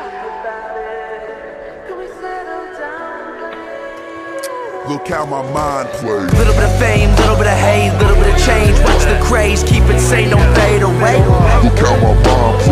Look how my mind plays. Little bit of fame, little bit of hate, little bit of change. Watch the craze, keep it sane, don't fade away. Look how my mind plays.